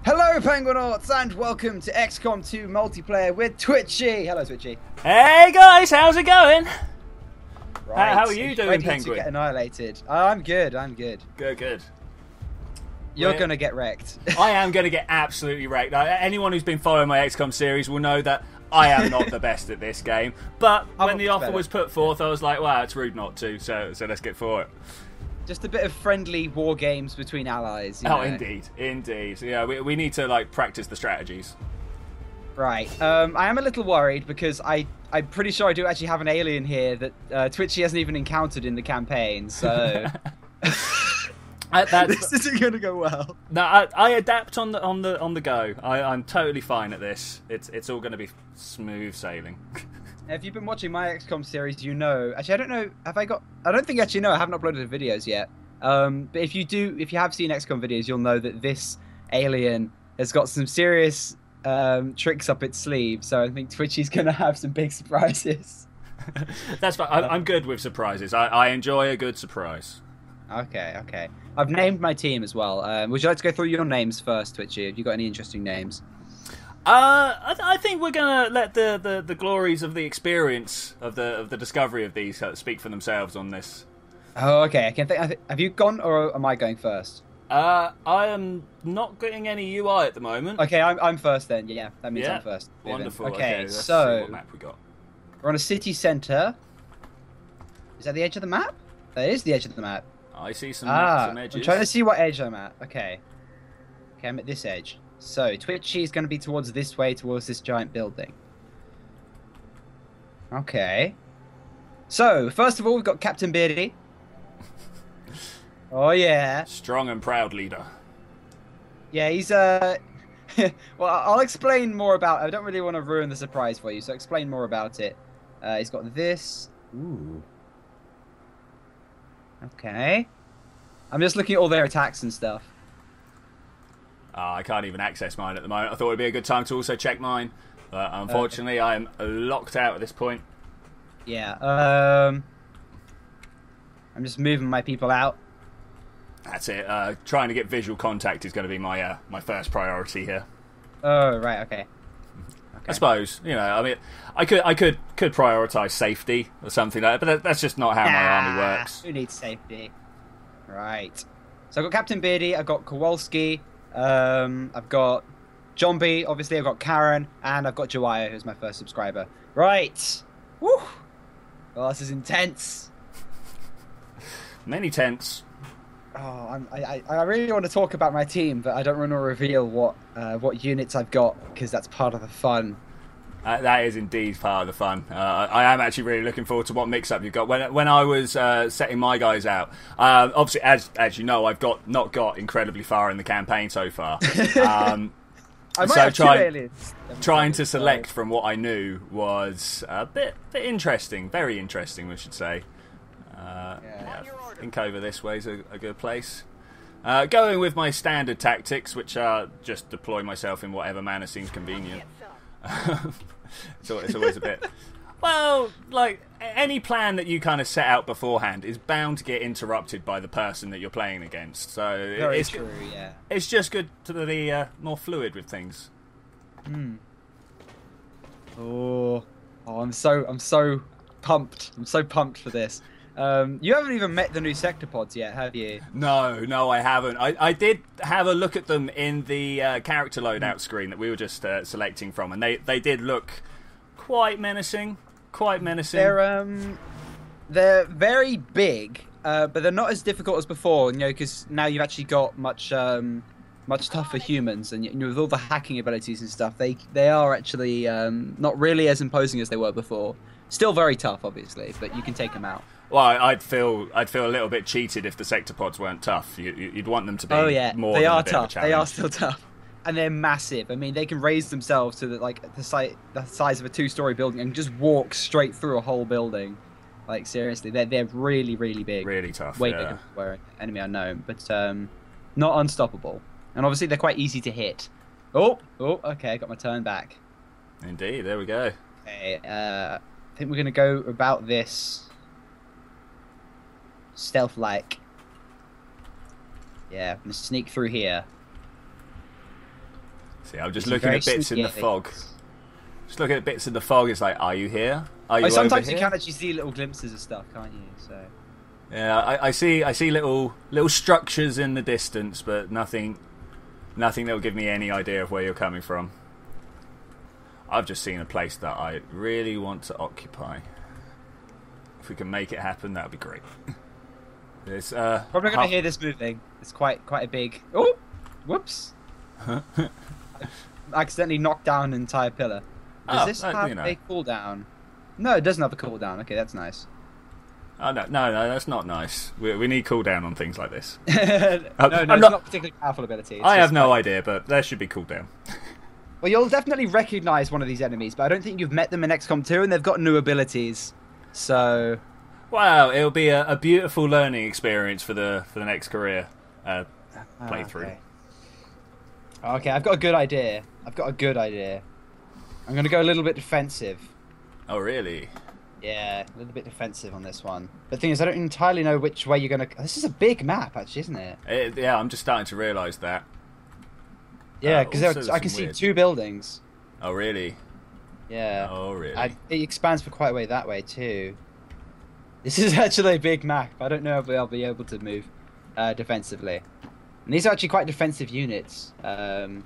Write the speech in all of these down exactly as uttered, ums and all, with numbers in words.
Hello Penguinauts and welcome to X COM two multiplayer with Twitchi. Hello Twitchi. Hey guys, how's it going? Right. How are you doing, Ready Penguin? to get annihilated. Oh, I'm good, I'm good. Good, good. You're We're... going to get wrecked. I am going to get absolutely wrecked. Now, anyone who's been following my X COM series will know that I am not the best at this game. But I'm when the offer better. was put forth, I was like, wow, it's rude not to, so so let's get for it. Just a bit of friendly war games between allies. You oh, know? indeed, indeed. So, yeah, we, we need to like practice the strategies. Right. Um, I am a little worried because I, I'm pretty sure I do actually have an alien here that uh, Twitchi hasn't even encountered in the campaign, so... I, that's, this isn't going to go well. No, I, I adapt on the on the on the go. I, I'm totally fine at this. It's it's all going to be smooth sailing. If you've been watching my X COM series, you know. Actually, I don't know. Have I got? I don't think actually no. I haven't uploaded the videos yet. Um, but if you do, if you have seen X COM videos, you'll know that this alien has got some serious um, tricks up its sleeve. So I think Twitchy's going to have some big surprises. That's fine. I'm good with surprises. I, I enjoy a good surprise. Okay, okay. I've named my team as well. Um, would you like to go through your names first, Twitchy? Have you got any interesting names? Uh, I, th I think we're gonna let the, the, the glories of the experience of the of the discovery of these uh, speak for themselves on this. Oh, okay. I can think. I th have you gone, or am I going first? Uh, I am not getting any U I at the moment. Okay, I'm I'm first then. Yeah, that means yeah. I'm first. Wonderful. Okay, okay let's so see what map we got. We're on a city centre. Is that the edge of the map? That is the edge of the map. I see some, ah, some edges. I'm trying to see what edge I'm at. Okay. Okay, I'm at this edge. So, Twitchy is going to be towards this way, towards this giant building. Okay. So, first of all, we've got Captain Beardy. Oh, yeah. Strong and proud leader. Yeah, he's, uh... well, I'll explain more about... I don't really want to ruin the surprise for you, so explain more about it. Uh, he's got this. Ooh. Okay. I'm just looking at all their attacks and stuff. Uh, I can't even access mine at the moment. I thought it would be a good time to also check mine. But unfortunately, uh, I am locked out at this point. Yeah. Um, I'm just moving my people out. That's it. Uh, trying to get visual contact is going to be my uh, my first priority here. Oh, right. Okay. I suppose, you know, I mean, I could, I could, could prioritize safety or something like that, but that's just not how nah, my army works. Who needs safety? Right. So I've got Captain Beardy, I've got Kowalski, um, I've got Zombie, obviously I've got Karen, and I've got Jawaya, who's my first subscriber. Right. Woo. Well, this is intense. Many tents. Oh, I'm, I, I really want to talk about my team, but I don't want to reveal what uh, what units I've got, because that's part of the fun. Uh, that is indeed part of the fun. Uh, I am actually really looking forward to what mix-up you've got. When when I was uh, setting my guys out, uh, obviously, as as you know, I've got not got incredibly far in the campaign so far. Um, I might so have try, two aliens. trying to select from what I knew was a bit, bit interesting, very interesting, we should say. Uh, yeah. Yeah, I think over this way is a, a good place. Uh, going with my standard tactics, which are just deploy myself in whatever manner seems convenient. it's, always, it's always a bit... Well, like, any plan that you kind of set out beforehand is bound to get interrupted by the person that you're playing against. So Very it's, true, yeah. It's just good to be uh, more fluid with things. Hmm. Oh, oh, I'm so, I'm so pumped. I'm so pumped for this. Um, you haven't even met the new sectopods yet, have you? No, no, I haven't. I, I did have a look at them in the uh, character loadout screen that we were just uh, selecting from, and they, they did look quite menacing. Quite menacing. They're um, they're very big, uh, but they're not as difficult as before. You know, because now you've actually got much um, much tougher humans, and you know, with all the hacking abilities and stuff, they they are actually um, not really as imposing as they were before. Still very tough, obviously, but you can take them out. Well, I'd feel I'd feel a little bit cheated if the sectopods weren't tough. You, you'd want them to be. Oh yeah, more they than are a bit of a tough. They are challenge. still tough, and they're massive. I mean, they can raise themselves to the like the size the size of a two-story building and just walk straight through a whole building. Like seriously, they're they're really really big. Really tough. Way yeah. bigger where enemy unknown, but um, not unstoppable. And obviously they're quite easy to hit. Oh, oh, okay, I got my turn back. Indeed, there we go. Okay, uh, I think we're gonna go about this stealth-like. Yeah, I'm gonna sneak through here. See, I'm just These looking are at bits in the very fog. Just looking at bits in the fog. It's like, are you here? Are you Oh, sometimes over you here? can actually see little glimpses of stuff, can't you? So. Yeah, I, I see. I see little little structures in the distance, but nothing, nothing that will give me any idea of where you're coming from. I've just seen a place that I really want to occupy. If we can make it happen, that would be great. It's uh, probably going to hear this moving. It's quite quite a big. Oh, whoops! I accidentally knocked down an entire pillar. Does oh, this uh, have you know. a cooldown? No, it doesn't have a cooldown. Okay, that's nice. Oh no, no, no, that's not nice. We we need cooldown on things like this. no, no, I'm it's not- not particularly powerful ability. It's I just have no like- idea, but there should be cooldown. Well, you'll definitely recognise one of these enemies, but I don't think you've met them in X COM two, and they've got new abilities. So, Wow, it'll be a, a beautiful learning experience for the for the next career uh, Ah, playthrough. okay. Okay, I've got a good idea. I've got a good idea. I'm going to go a little bit defensive. Oh really? Yeah, a little bit defensive on this one. But the thing is, I don't entirely know which way you're going to... This is a big map, actually, isn't it? It, yeah, I'm just starting to realise that. Yeah, Uh, because also I there's can some see weird- two buildings. Oh really? Yeah. Oh really? I, it expands for quite a way that way, too. This is actually a big map. I don't know if I'll be able to move uh, defensively. And these are actually quite defensive units. Um,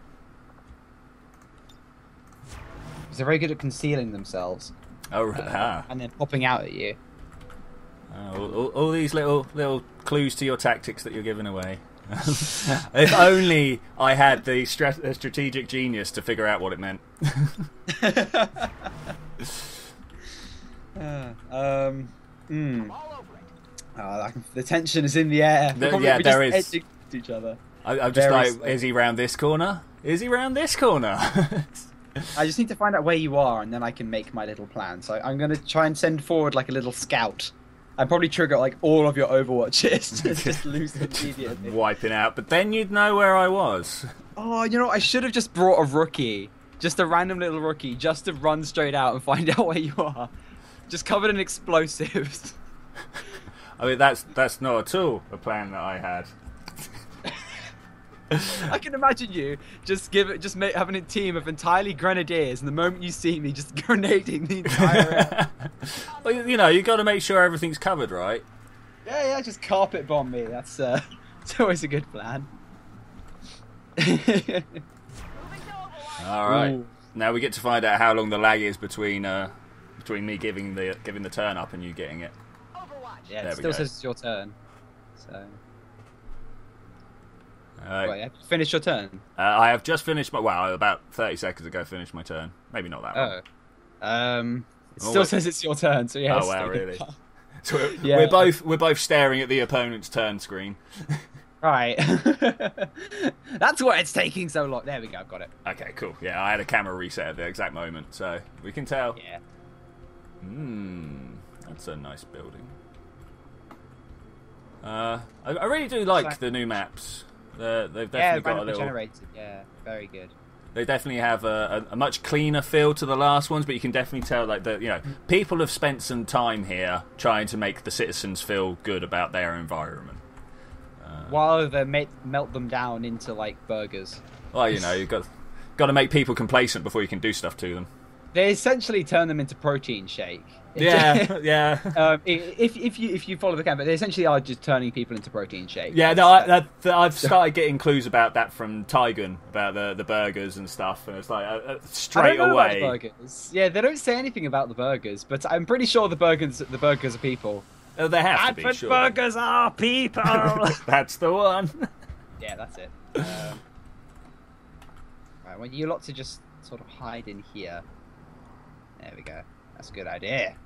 they're very good at concealing themselves. Oh, Uh, ah. and then popping out at you. Oh, all, all, all these little little clues to your tactics that you're giving away. If only I had the stra- uh, strategic genius to figure out what it meant. uh, um, mm. Oh, I can- the tension is in the air. The- We're probably- yeah, we're there just is. edging each other. I, I'm just Very like, slow. is he round this corner? Is he round this corner? I just need to find out where you are, and then I can make my little plan. So I'm going to try and send forward like a little scout. And probably trigger like all of your Overwatches to just lose it immediately. Wiping out, but then you'd know where I was. Oh, you know, I should have just brought a rookie. Just a random little rookie, just to run straight out and find out where you are. Just covered in explosives. I mean, that's that's not at all a plan that I had. I can imagine you just give it, just make, having a team of entirely grenadiers, and the moment you see me, just grenading the entire area. Well, you know, you got to make sure everything's covered, right? Yeah, yeah, just carpet bomb me. That's uh, it's always a good plan. All right. Ooh. Now we get to find out how long the lag is between uh, between me giving the giving the turn up and you getting it. Yeah, There it we still go. says it's your turn. So, All right. right, have you finished your turn? Uh, I have just finished my well about thirty seconds ago. Finished my turn. Maybe not that long. Oh, um, it Oh, still wait. says it's your turn. So yeah. Oh it's wow, still- really? So we're, Yeah. we're both we're both staring at the opponent's turn screen. Right. That's why it's taking so long. There we go. I've got it. Okay, cool. Yeah, I had a camera reset at the exact moment, so we can tell. Yeah. Hmm, that's a nice building. Uh, I, I really do like So- the new maps. They're, they've Yeah, definitely got a randomly little. generated. Yeah, very good. They definitely have a, a, a much cleaner feel to the last ones, but you can definitely tell like the you know people have spent some time here trying to make the citizens feel good about their environment. While they melt melt them down into like burgers. Well, you know you've got got to make people complacent before you can do stuff to them. They essentially turn them into protein shake. Yeah, yeah. um, i- if if you if you follow the camera, they essentially are just turning people into protein shake. Yeah, no, I, that, that, I've started getting clues about that from Tygun, about the, the burgers and stuff, and it's like uh, uh, I straight don't know away. about the burgers. Yeah, they don't say anything about the burgers, but I'm pretty sure the burgers the burgers are people. Oh, they have to be, Advent sure. burgers are people. That's the one. Yeah, that's it. Um, right, well, you lot to just sort of hide in here. There we go. That's a good idea.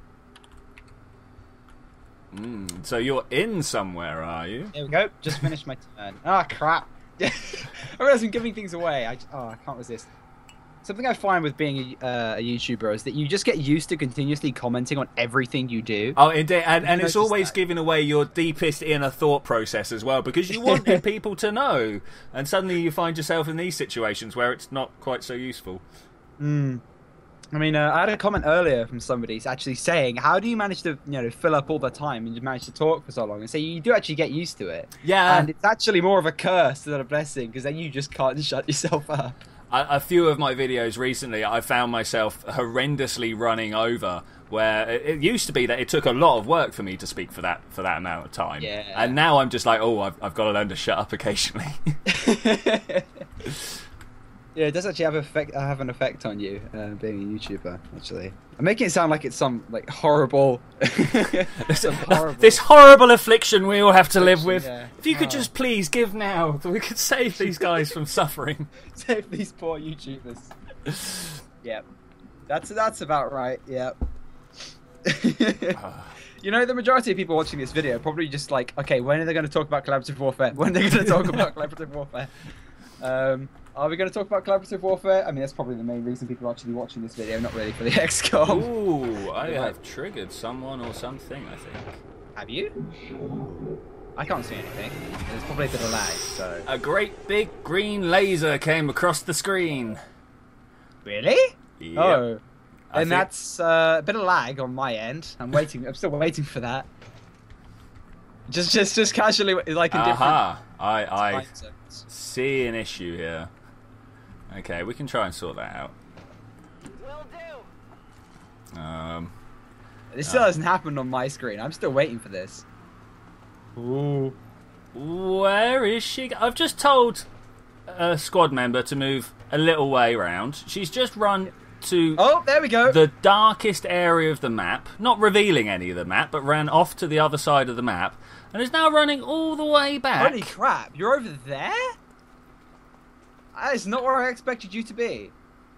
Mm, so you're in somewhere, are you? There we go. Just finished my turn. Ah, crap. I realize I'm giving things away. I just, oh, I can't resist. Something I find with being a, uh, a YouTuber is that you just get used to continuously commenting on everything you do. Oh, indeed, and, and You it's noticed always that? giving away your deepest inner thought process as well, because you wanted people to know, and suddenly you find yourself in these situations where it's not quite so useful. Mm. I mean, uh, I had a comment earlier from somebody actually saying, "How do you manage to, you know, fill up all the time and you manage to talk for so long?" And say you do actually get used to it. Yeah. And it's actually more of a curse than a blessing because then you just can't shut yourself up. A, a few of my videos recently, I found myself horrendously running over. Where it, it used to be that it took a lot of work for me to speak for that for that amount of time. Yeah. And now I'm just like, oh, I've, I've got to learn to shut up occasionally. Yeah, it does actually have effect have an effect on you uh, being a YouTuber. Actually, I'm making it sound like it's some like horrible, some horrible... this horrible affliction we all have to live with. Yeah. If you could Oh. just please give now, so we could save these guys from suffering. Save these poor YouTubers. Yep, that's that's about right. Yep. You know, the majority of people watching this video are probably just like, okay, when are they going to talk about collaborative warfare? When are they going to talk about collaborative warfare? Um, are we going to talk about collaborative warfare? I mean, that's probably the main reason people are actually watching this video, not really for the Xcom. Ooh, I have triggered someone or something, I think. Have you? I can't see anything. There's probably a bit of lag, so... A great big green laser came across the screen. Really? Yep. Oh. I And think- that's uh, a bit of lag on my end. I'm waiting. I'm still waiting for that. Just, just, just casually, like in different Aha, I, I time zones. see an issue here. Okay, we can try and sort that out. Will do. Um, This still hasn't happened on my screen. I'm still waiting for this. Ooh. where is she? I've just told a squad member to move a little way round. She's just run to Oh, there we go. the darkest area of the map, not revealing any of the map, but ran off to the other side of the map, and is now running all the way back. Holy crap! You're over there? That is not where I expected you to be.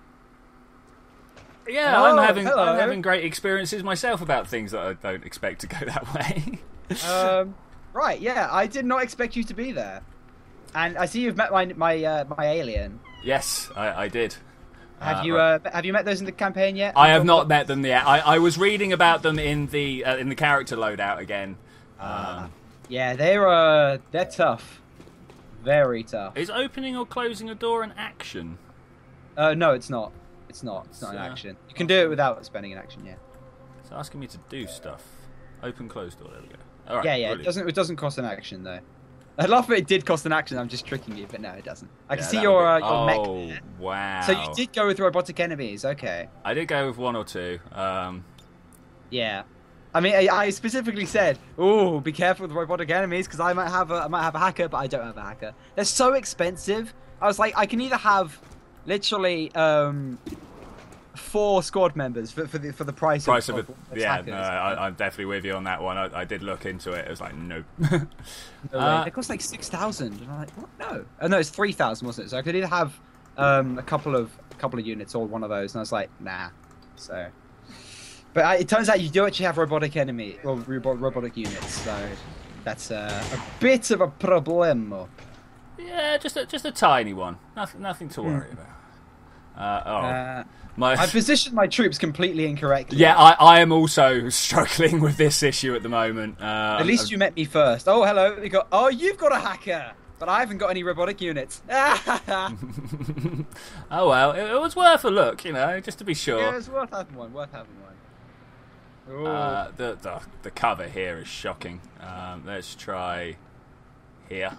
Yeah, Oh, I'm having hello. I'm having great experiences myself about things that I don't expect to go that way. Um, right, yeah, I did not expect you to be there. And I see you've met my my uh, my alien. Yes, I, I did. Have Uh, you uh, have you met those in the campaign yet? I have not met them yet. I, I was reading about them in the uh, in the character loadout again. Um, Yeah, they're uh they're tough, very tough. is opening or closing a door an action? Uh, no, it's not. It's not. It's not an So- action. You can do it without spending an action. Yeah. It's asking me to do stuff. Open, close door. There we go. All right. Yeah, yeah. It brilliant. doesn't. It doesn't cost an action though. I love it. It did cost an action. I'm just tricking you, but no, it doesn't. I can Yeah, see that your would uh, be- your mech Oh there. wow! So you did go with robotic enemies. Okay. I did go with one or two. Um, Yeah. I mean, I, I specifically said, "Oh, be careful with robotic enemies," because I might have a, I might have a hacker, but I don't have a hacker. They're so expensive. I was like, I can either have, literally, um, four squad members for for the for the price, price of, of, of, a, of yeah. hackers. No, I, I'm definitely with you on that one. I, I did look into it. It was like nope. No way. Uh, They cost like six thousand, and I'm like, what? No, oh, no, it's three thousand, wasn't it? So I could either have um, a couple of a couple of units or one of those, and I was like, nah. So, but I, it turns out you do actually have robotic enemy or robo robotic units, so that's uh, a bit of a problemo. Yeah, just a, just a tiny one. Nothing nothing to worry about. Uh, oh, Uh, my. I positioned my troops completely incorrectly. Yeah, I, I am also struggling with this issue at the moment. Uh, At least you met me first. Oh, hello. We got. Oh, you've got a hacker, but I haven't got any robotic units. yeah, Oh well, it, it was worth a look, you know, just to be sure. it's worth having one. Worth having one. Ooh. Uh, the, the the cover here is shocking. Um, let's try here.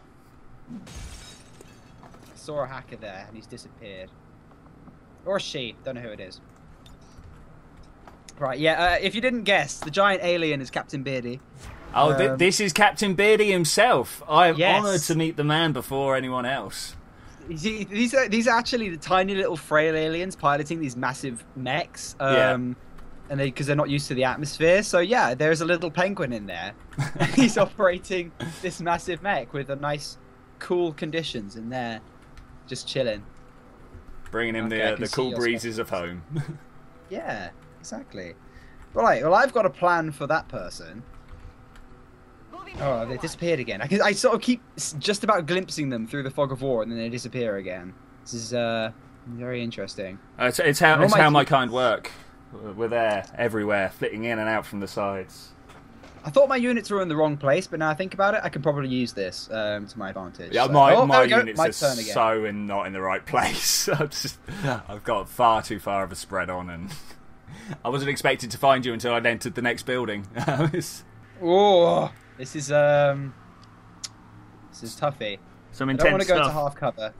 I saw a hacker there, and he's disappeared. Or she. Don't know who it is. Right, yeah, uh, if you didn't guess, the giant alien is Captain Beardy. Oh, th Um, this is Captain Beardy himself. I am Yes. honoured to meet the man before anyone else. See, these are these are actually the tiny little frail aliens piloting these massive mechs. Um, Yeah. And they because they're not used to the atmosphere. So yeah, there's a little penguin in there. He's operating this massive mech with a nice, cool conditions in there, just chilling. Bringing him Okay, I the can the see cool your breezes of home. Yeah, exactly. Right, well, I've got a plan for that person. Oh, they disappeared again. I, can, I sort of keep s- just about glimpsing them through the fog of war, and then they disappear again. This is uh, very interesting. Uh, it's, it's how All it's my how my troops- kind work. We're there, everywhere, flitting in and out from the sides. I thought my units were in the wrong place, but now I think about it, I can probably use this um, to my advantage. Yeah, so. my, oh, my units my are so in, not in the right place. I've, just, I've got far too far of a spread on, and I wasn't expected to find you until I'd entered the next building. Oh, this is um, this is toughy. Some I intense don't want to go stuff. into half cover.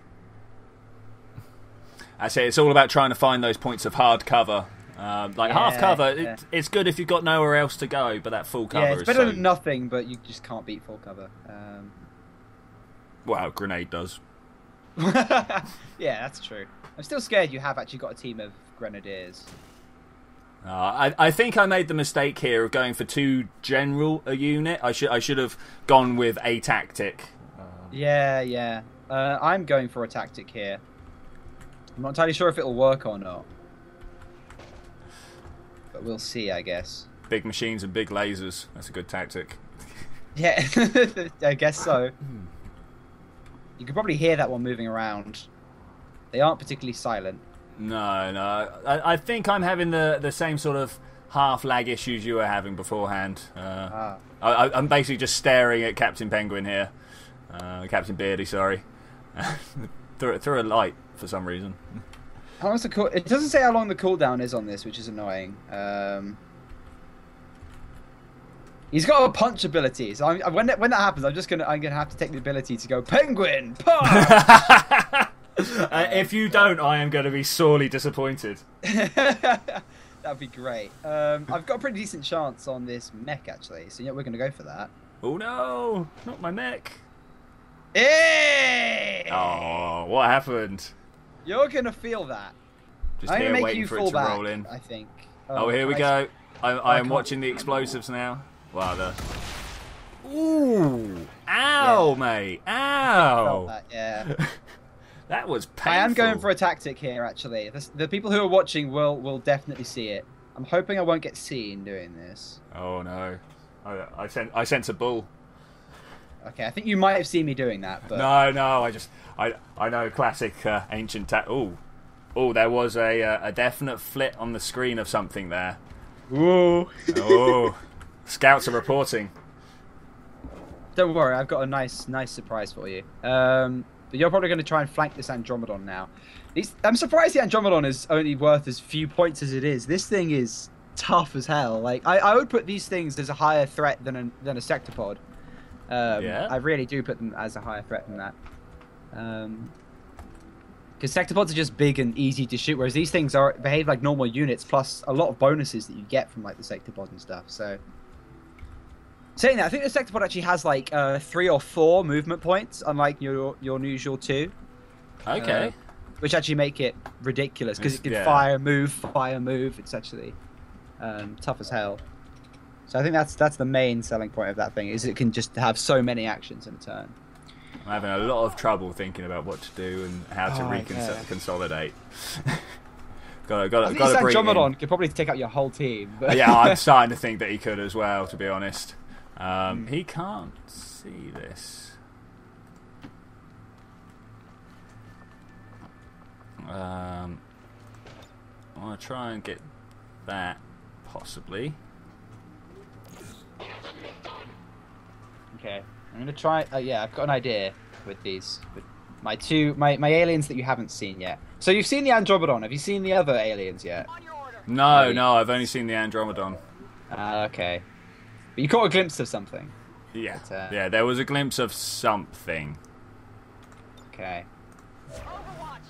I say it's all about trying to find those points of hard cover. Um, like yeah, half cover, yeah. it, it's good if you've got nowhere else to go, but that full cover Yeah, it's is better so... than nothing, but you just can't beat full cover. Um... Well, grenade does. yeah, that's true. I'm still scared you have actually got a team of grenadiers. Uh, I, I think I made the mistake here of going for too general a unit. I should I should have gone with a tactic. Yeah, yeah. Uh, I'm going for a tactic here. I'm not entirely sure if it'll work or not. But we'll see, I guess. Big machines and big lasers. That's a good tactic. Yeah, I guess so. You can probably hear that one moving around. They aren't particularly silent. No, no. I, I think I'm having the, the same sort of half lag issues you were having beforehand. Uh, Ah. I, I'm basically just staring at Captain Penguin here. Uh, Captain Beardy, sorry. through, through a light for some reason. How long's the cool? It doesn't say how long the cooldown is on this, which is annoying. Um, he's got a punch ability, so I'm, when that, when that happens, I'm just gonna I'm gonna have to take the ability to go Penguin punch. uh, if you don't, I am going to be sorely disappointed. That'd be great. Um, I've got a pretty decent chance on this mech actually, so yeah, we're gonna go for that. Oh no, not my mech. Hey! Oh, what happened? You're gonna feel that. Just I'm here gonna make waiting you for it fall to back, roll in. I think. Oh, here we Christ. go. I, I am can't- watching the explosives now. Wow, the... Ooh! Ow, Yeah. mate! Felt Ow! that, yeah. That was painful. I am going for a tactic here, actually. The, the people who are watching will will definitely see it. I'm hoping I won't get seen doing this. Oh no! I, I sense I sense a bull. Okay, I think you might have seen me doing that, but No, no, I just I I know classic uh, ancient ta- Oh, oh, there was a uh, a definite flit on the screen of something there. Ooh. Oh, scouts are reporting. Don't worry, I've got a nice nice surprise for you. Um, but you're probably going to try and flank this Andromedon now. These, I'm surprised the Andromedon is only worth as few points as it is. This thing is tough as hell. Like I, I would put these things as a higher threat than a than a sectopod. Um, Yeah? I really do put them as a higher threat than that. Um, because sectopods are just big and easy to shoot, whereas these things are behave like normal units, plus a lot of bonuses that you get from like the sectopod and stuff. So, saying that, I think the sectopod actually has like uh, three or four movement points, unlike your your usual two. Okay. Uh, which actually make it ridiculous because it can Yeah. fire, move, fire, move. It's actually um, tough as hell. So I think that's that's the main selling point of that thing, is it can just have so many actions in a turn. I'm having a lot of trouble thinking about what to do and how to Oh, reconsolidate. yeah. got to, I got to, think got to bring in. Andromedon could probably take out your whole team. But... Yeah, I'm starting to think that he could as well, to be honest. Um, Mm. He can't see this. Um, I want to try and get that, possibly. Okay, I'm gonna try. Uh, yeah, I've got an idea with these. With my two, my my aliens that you haven't seen yet. So you've seen the Andromedon. Have you seen the other aliens yet? On your order. No, Maybe. no, I've only seen the Andromedon. Uh, okay, but you caught a glimpse of something. Yeah, But, uh, yeah, there was a glimpse of something. Okay. Overwatch.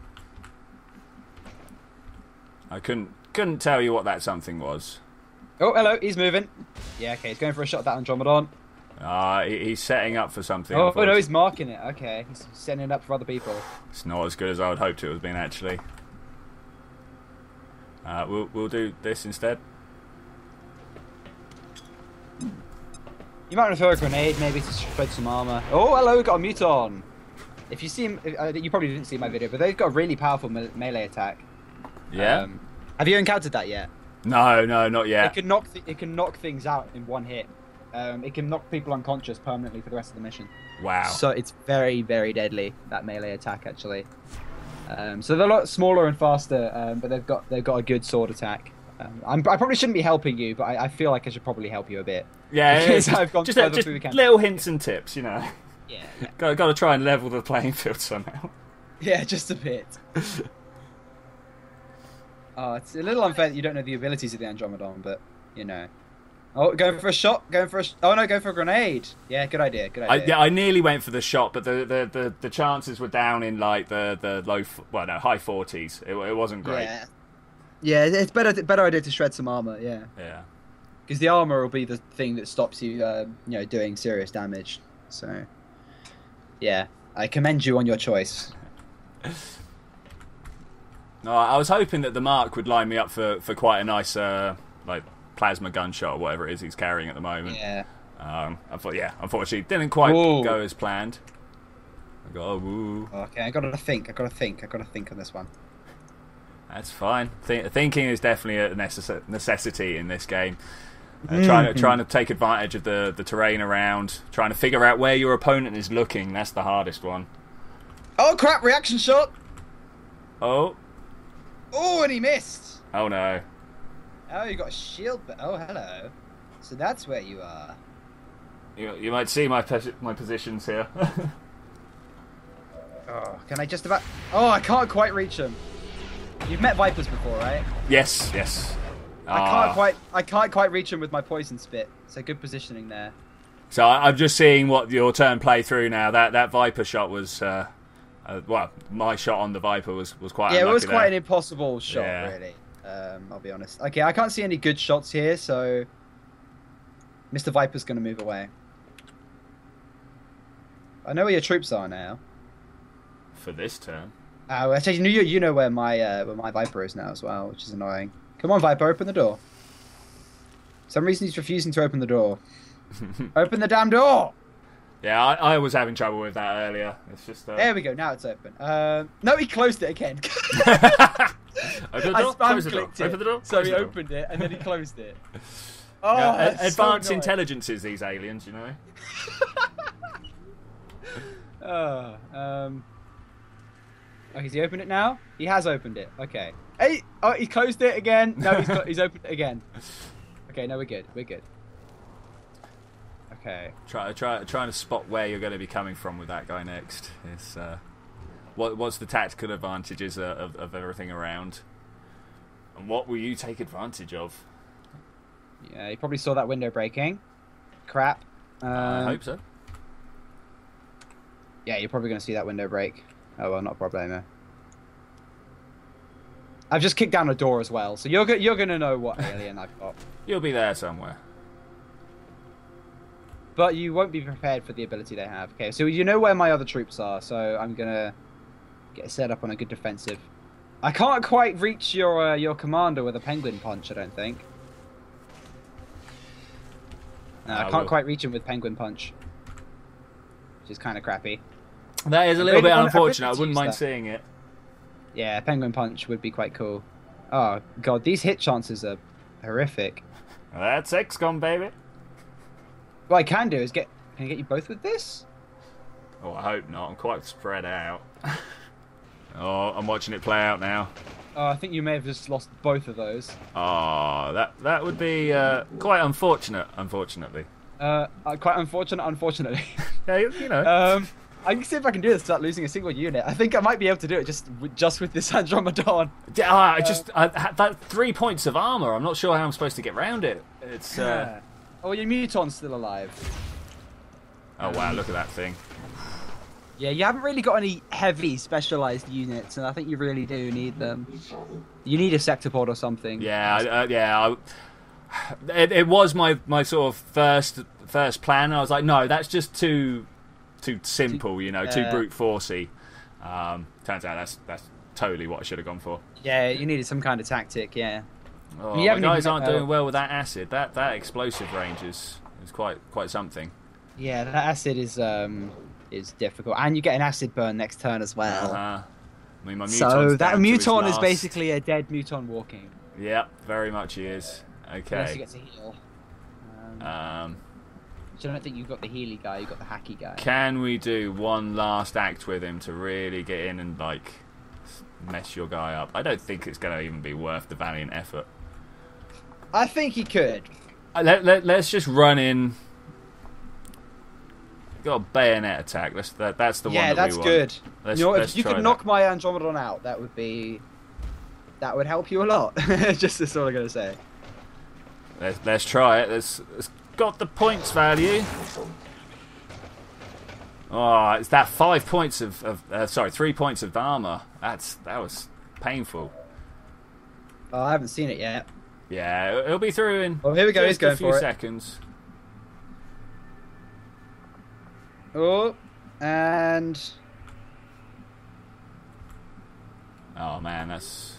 I couldn't couldn't tell you what that something was. Oh, hello. He's moving. Yeah. Okay. He's going for a shot at that Andromedon. Uh, he, he's setting up for something. Oh, oh no, unfortunately. he's marking it. Okay, he's sending it up for other people. It's not as good as I would hoped it would have been, actually. Uh, we'll, we'll do this instead. You might want to throw a grenade, maybe, to spread some armor. Oh, hello, got a Muton. If you see him, uh, you probably didn't see my video, but they've got a really powerful me melee attack. Yeah? Um, have you encountered that yet? No, no, not yet. It can knock. Th it can knock things out in one hit. Um, it can knock people unconscious permanently for the rest of the mission. Wow. So it's very, very deadly, that melee attack, actually. Um, so they're a lot smaller and faster, um, but they've got they've got a good sword attack. Um, I'm, I probably shouldn't be helping you, but I, I feel like I should probably help you a bit. Yeah, because yeah. I've gone just, further just through the campaign. little hints and tips, you know. Yeah, yeah. got, got to try and level the playing field somehow. Yeah, just a bit. Oh, it's a little unfair that you don't know the abilities of the Andromedon, but, you know. Oh, going for a shot? Going for a... Sh oh, no, going for a grenade. Yeah, good idea, good idea. I, yeah, I nearly went for the shot, but the, the, the, the chances were down in, like, the, the low... Well, no, high forties. It, it wasn't great. Yeah. Yeah, it's better better idea to shred some armor, yeah. Yeah. Because the armor will be the thing that stops you, uh, you know, doing serious damage. So, yeah, I commend you on your choice. No, I was hoping that the Mark would line me up for, for quite a nice, uh, like, plasma gunshot or whatever it is he's carrying at the moment. Yeah. Um, I thought, yeah, unfortunately, it didn't quite Ooh. go as planned. I got, oh, woo. Okay, I gotta think. I gotta think. I gotta think on this one. That's fine. Th thinking is definitely a necess necessity in this game. Uh, Mm-hmm. trying to trying to take advantage of the the terrain around, trying to figure out where your opponent is looking. That's the hardest one. Oh crap! Reaction shot. Oh, Oh, and he missed. oh no. Oh, you got a shield. But oh, hello. So that's where you are. You you might see my pos my positions here. Oh, can I just about? Oh, I can't quite reach him. You've met Vipers before, right? Yes, yes. I Ah. can't quite. I can't quite reach him with my poison spit. So good positioning there. So I, I'm just seeing what your turn play through now. That that Viper shot was, uh, uh, well, my shot on the Viper was was quite. Yeah, it was unlucky quite there. an impossible shot, Yeah. really. Um, I'll be honest. Okay, I can't see any good shots here, so Mister Viper's going to move away. I know where your troops are now. For this turn. Oh, actually, you know, you know where my uh, where my Viper is now as well, which is annoying. Come on, Viper, open the door. For some reason he's refusing to open the door. Open the damn door! Yeah, I, I was having trouble with that earlier. It's just. Uh... There we go. Now it's open. Uh, no, he closed it again. Open the I door. spam Close the door. clicked it, Open the door. so Close he the door. opened it and then he closed it. Oh, Yeah, that's so advanced annoying. intelligences, these aliens, you know. Oh, um. Oh, has he opened it now? He has opened it. Okay. Hey! Oh, he closed it again. No, he's clo he's opened it again. Okay, no, we're good. We're good. Okay. Try, try, trying to spot where you're going to be coming from with that guy next. Is uh, what, what's the tactical advantages of, of, of everything around, and what will you take advantage of? Yeah, he probably saw that window breaking. Crap. Um, I hope so. Yeah, you're probably going to see that window break. Oh well, not a problem. I've just kicked down a door as well, so you're go you're going to know what alien I've got. You'll be there somewhere. But you won't be prepared for the ability they have. Okay, so you know where my other troops are, so I'm going to get set up on a good defensive. I can't quite reach your uh, your commander with a penguin punch, I don't think. No, I I can't will. quite reach him with penguin punch. Which is kind of crappy. That is a I little really bit want- I unfortunate. I really wouldn't use mind that. seeing it. Yeah, penguin punch would be quite cool. Oh, God, these hit chances are horrific. That's Xcom, baby. What I can do is get... Can I get you both with this? Oh, I hope not. I'm quite spread out. Oh, I'm watching it play out now. Oh, I think you may have just lost both of those. Oh, that that would be uh, quite unfortunate, unfortunately. Uh, uh, quite unfortunate, unfortunately. Yeah, you you know. um, I can see if I can do this without losing a single unit. I think I might be able to do it just with, just with this Andromedon. Yeah, I just I, that three points of armor. I'm not sure how I'm supposed to get round it. It's. Uh... Oh, your Muton's still alive. Oh wow! Look at that thing. Yeah, you haven't really got any heavy specialized units, and I think you really do need them. You need a sectopod or something. Yeah, uh, yeah. I, it, it was my my sort of first first plan. I was like, no, that's just too too simple, you know, too Yeah. brute forcey. Um, turns out that's that's totally what I should have gone for. Yeah, you needed some kind of tactic. Yeah. Oh, You my haven't guys even- aren't oh. doing well with that acid. That that explosive range is, is quite quite something. Yeah, that acid is um is difficult, and you get an acid burn next turn as well. Uh-huh. I mean, my So Muton's that down to his Muton is last- basically a dead Muton walking. Yep, very much he is. Unless you Okay. get to heal. Um, Um, which I don't think you've got the Healy guy, you've got the Hacky guy. can we do one last act with him to really get in and like mess your guy up? I don't think it's going to even be worth the valiant effort. I think he could. Uh, let, let, let's just run in. Got a bayonet attack. That's that, that's the yeah, one that that's we good. want. Let's, you know, let's if you try could that. knock my Andromedon out, that would be. That would help you a lot. Just that's all I'm gonna say. Let's, let's try it. It's, it's got the points value. Oh, it's that five points of, of uh, sorry, three points of armor. That's that was painful. Oh, I haven't seen it yet. Yeah, it'll be through in. Oh, here we go. He's just going a few for it. seconds. Oh, and Oh man, that's.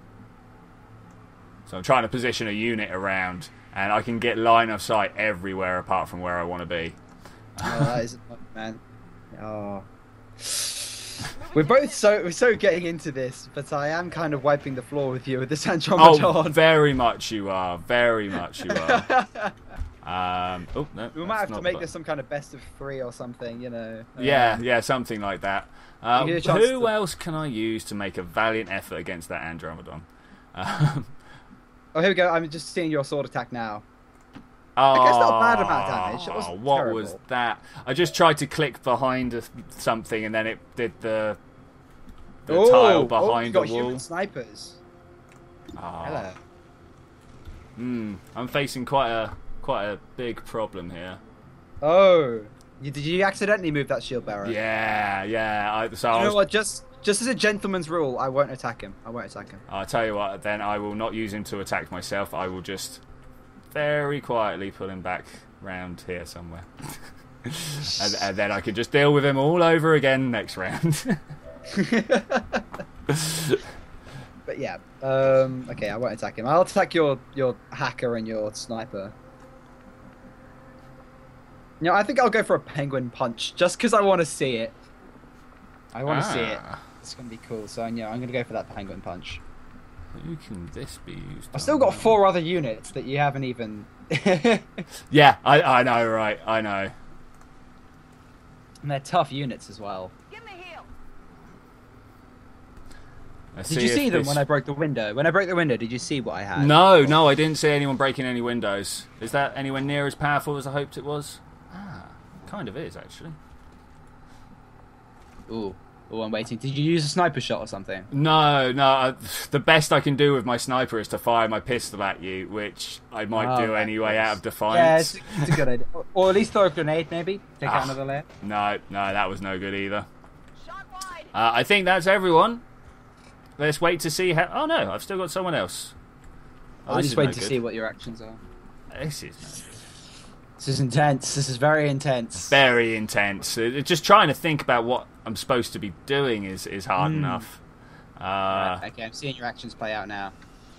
So I'm trying to position a unit around, and I can get line of sight everywhere apart from where I want to be. oh, that is man. Oh, we're both so we're so getting into this, but I am kind of wiping the floor with you with this Andromedon. Oh, very much you are. Very much you are. um, oh, no, We might have to not make the this some kind of best of three or something, you know. Yeah, Um, yeah, something like that. Uh, You get a chance who to- else can I use to make a valiant effort against that Andromedon? Um, Oh, here we go. I'm just seeing your sword attack now. oh, guess not a bad amount of damage. That wasn't what terrible. was that? I just tried to click behind a, something, and then it did the, the oh, tile oh, behind you the got wall. human snipers. Oh. Hello. Hmm, I'm facing quite a quite a big problem here. Oh, you, did you accidentally move that shield bearer? Yeah, yeah. I, so I You know was, what? Just just as a gentleman's rule, I won't attack him. I won't attack him. I'll tell you what. Then I will not use him to attack myself. I will just very quietly pull him back round here somewhere, and, and then I can just deal with him all over again next round. But yeah. Um. Okay, I won't attack him. I'll attack your your hacker and your sniper. You know, I think I'll go for a penguin punch just because I want to see it. I want to see it. Ah. It's gonna be cool. So yeah, I'm gonna go for that penguin punch. Who can this be used? I've still on? got four other units that you haven't even. Yeah, I I know, right? I know. And they're tough units as well. Give me heal. Let's Did see you if see them this- when I broke the window? When I broke the window, did you see what I had? No, no, I didn't see anyone breaking any windows. Is that anywhere near as powerful as I hoped it was? Ah, kind of is actually. Ooh. Oh, I'm waiting. Did you use a sniper shot or something? No, no. I, the best I can do with my sniper is to fire my pistol at you, which I might Oh, do right, anyway yes. out of Yeah, defiance. it's, it's a good idea. Or, or at least throw a grenade, maybe. Take Ah. out another layer. No, no, that was no good either. Shot wide. Uh, I think that's everyone. Let's wait to see how. Oh no, I've still got someone else. Oh, I'll this just is wait no to good. see what your actions are. This is This is intense. This is very intense. very intense. Uh, Just trying to think about what I'm supposed to be doing is is hard Mm. enough. Uh, Right, okay, I'm seeing your actions play out now.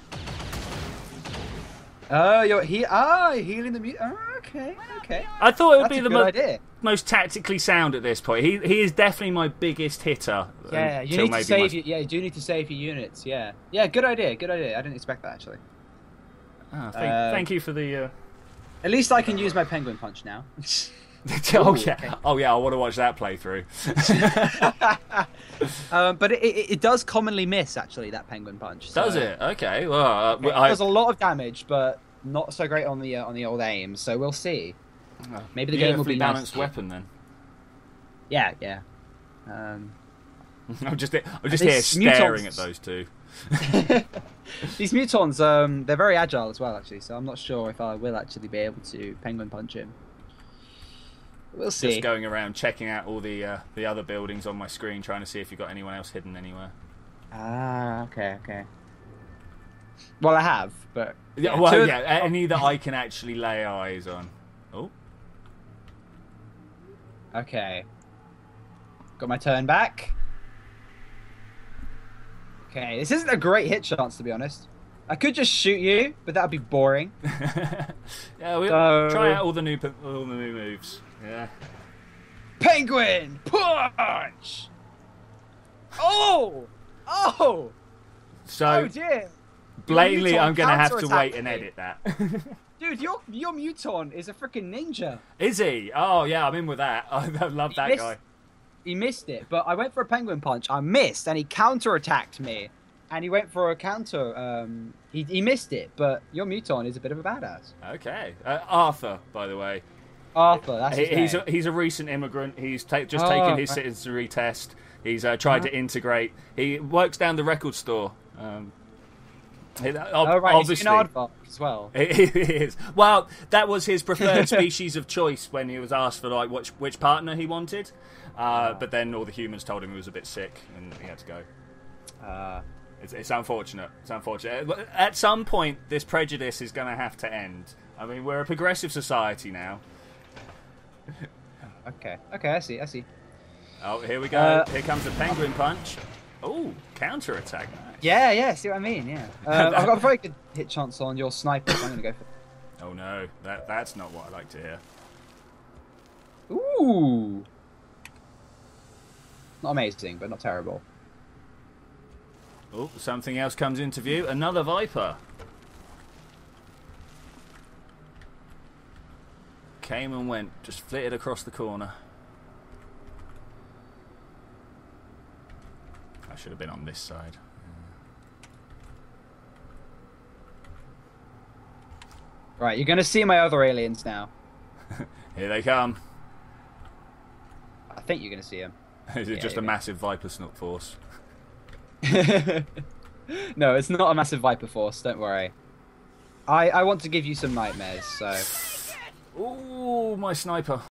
Oh, you're he. Ah, you're healing the mute. Oh, okay, okay. I thought it would That's be a the good mo- idea. most tactically sound at this point. He he is definitely my biggest hitter. Yeah, you until need to maybe save. my- Your, yeah, you do need to save your units. Yeah, yeah. Good idea. Good idea. I didn't expect that actually. Ah, thank, Uh, thank you for the. Uh... At least I can use my penguin punch now. oh Ooh, yeah, okay. oh yeah. I want to watch that playthrough. um, but it, it, it does commonly miss actually that penguin punch. so- Does it? Okay. Well, uh, It I, does a lot of damage, but not so great on the uh, on the old aim. So we'll see. Maybe the game will be beautifully nice. balanced weapon then. Yeah, yeah. Um, I'm just I'm just These here staring mutants- at those two. these mutons, um, they're very agile as well, actually. So I'm not sure if I will actually be able to penguin punch him. We'll see. Just going around checking out all the uh, the other buildings on my screen, trying to see if you've got anyone else hidden anywhere. Ah, okay, okay. Well, I have, but Yeah, two well, of- yeah, any that I can actually lay eyes on. Oh, Okay. Got my turn back. Okay, this isn't a great hit chance, to be honest. I could just shoot you, but that would be boring. yeah, we'll So- try out all the new p- all the new moves. Yeah. Penguin punch! Oh! Oh! So Oh dear! blatantly, Your I'm gonna have to counterattacked wait and me. edit that. Dude, your your muton is a freaking ninja. Is he? Oh yeah, I'm in with that. I love that missed- guy. He missed it, but I went for a penguin punch. I missed, and he counterattacked me. and he went for a counter. Um, he he missed it, but your Muton is a bit of a badass. Okay, uh, Arthur, by the way. Arthur, that's his he, he's name. a, he's a recent immigrant. He's ta just Oh, taken his right. citizenry test. He's uh, tried Uh-huh. to integrate. He works down the record store. Um, he, ob Oh right, obviously. he's an aardvark as well. He is. Well, that was his preferred species of choice when he was asked for like which which partner he wanted. Uh, but then all the humans told him he was a bit sick and he had to go. Uh, It's, it's unfortunate. It's unfortunate. At some point, this prejudice is going to have to end. I mean, we're a progressive society now. okay, okay, I see, I see. Oh, here we go. Uh, here comes a penguin punch. Oh, counter attack. Nice. Yeah, yeah, see what I mean, yeah. Um, I've got a very good hit chance on your sniper, so I'm going to go for Oh no, that that's not what I like to hear. Ooh! Not amazing, but not terrible. Oh, something else comes into view. Another Viper. Came and went, just flitted across the corner. I should have been on this side. Right, you're going to see my other aliens now. Here they come. I think you're going to see them. Is it Yeah, just a yeah. massive Viper snook force? No, it's not a massive Viper force, don't worry. I, I want to give you some nightmares, so... Ooh, my sniper.